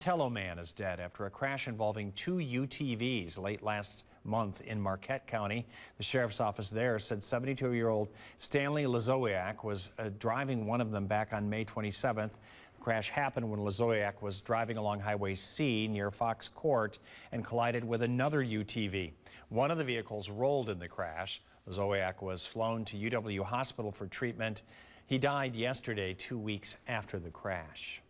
Montello man is dead after a crash involving two UTVs late last month in Marquette County. The sheriff's office there said 72-year-old Stanley Luszowiak was driving one of them back on May 27th. The crash happened when Luszowiak was driving along Highway C near Fox Court and collided with another UTV. One of the vehicles rolled in the crash. Luszowiak was flown to UW Hospital for treatment. He died yesterday, 2 weeks after the crash.